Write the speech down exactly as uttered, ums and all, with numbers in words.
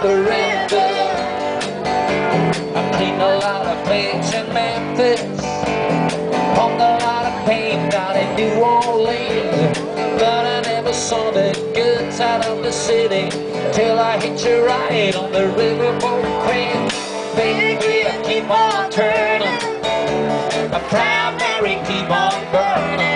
the river. I cleaned a lot of plates in Memphis, pumped a lot of paint down in New Orleans, but I never saw the good side of the city till I hit you right on the riverboat crane. Baby, I keep on turning, a proud Mary keep on burning.